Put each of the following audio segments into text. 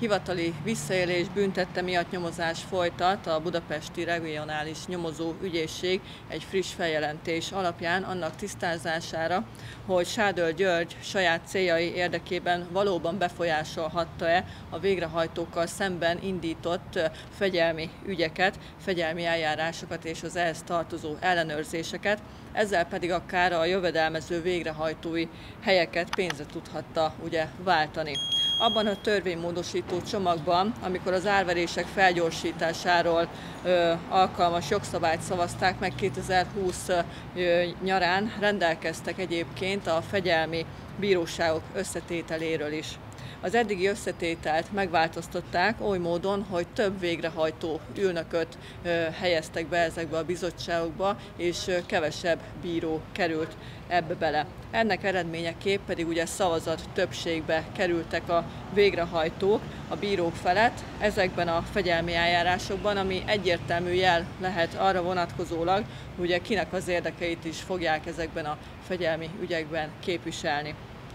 hivatali visszaélés büntette miatt nyomozás folytat a Budapesti Regionális Nyomozó Ügyészség egy friss feljelentés alapján annak tisztázására, hogy Sádöl György saját céljai érdekében valóban befolyásolhatta-e a végrehajtókkal szemben indított fegyelmi ügyeket, fegyelmi eljárásokat és az ehhez tartozó ellenőrzéseket, ezzel pedig akár a jövedelmező végrehajtói helyeket pénzre tudhatta váltani. Abban a törvénymódosító csomagban, amikor az árverések felgyorsításáról alkalmas jogszabályt szavazták meg 2020 nyarán, rendelkeztek egyébként a fegyelmi bíróságok összetételéről is. Az eddigi összetételt megváltoztatták oly módon, hogy több végrehajtó ülnököt helyeztek be ezekbe a bizottságokba, és kevesebb bíró került ebbe bele. Ennek eredményeképp pedig szavazat többségbe kerültek a végrehajtók a bírók felett ezekben a fegyelmi eljárásokban, ami egyértelmű jel lehet arra vonatkozólag, hogy kinek az érdekeit is fogják ezekben a fegyelmi ügyekben képviselni.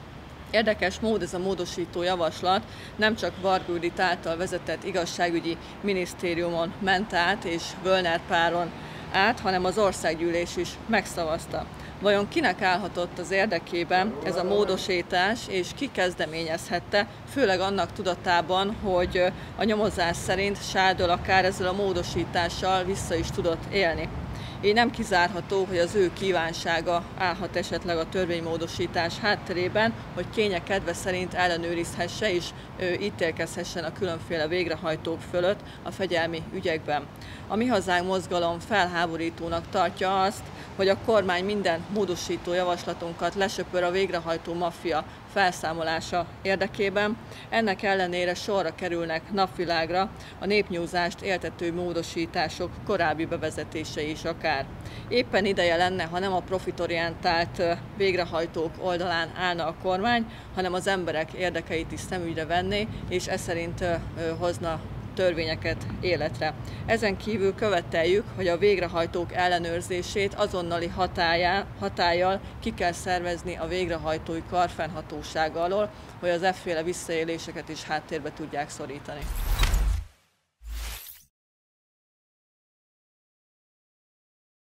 Érdekes mód ez a módosító javaslat nem csak Varga Judit által vezetett igazságügyi minisztériumon ment át és Völner páron át, hanem az országgyűlés is megszavazta. Vajon kinek állhatott az érdekében ez a módosítás, és ki kezdeményezhette, főleg annak tudatában, hogy a nyomozás szerint Sádöl akár ezzel a módosítással vissza is tudott élni. Így nem kizárható, hogy az ő kívánsága állhat esetleg a törvénymódosítás hátterében, hogy kénye kedve szerint ellenőrizhesse és ítélkezhessen a különféle végrehajtók fölött a fegyelmi ügyekben. A Mi Hazánk mozgalom felháborítónak tartja azt, hogy a kormány minden módosító javaslatunkat lesöpör a végrehajtó maffia felszámolása érdekében. Ennek ellenére sorra kerülnek napvilágra a népnyúzást éltető módosítások korábbi bevezetése is akár. Éppen ideje lenne, ha nem a profitorientált végrehajtók oldalán állna a kormány, hanem az emberek érdekeit is szemügyre venné, és ez szerint hozna törvényeket életre. Ezen kívül követeljük, hogy a végrehajtók ellenőrzését azonnali hatállyal ki kell szervezni a végrehajtói kar fennhatósága alól, hogy az efféle visszaéléseket is háttérbe tudják szorítani.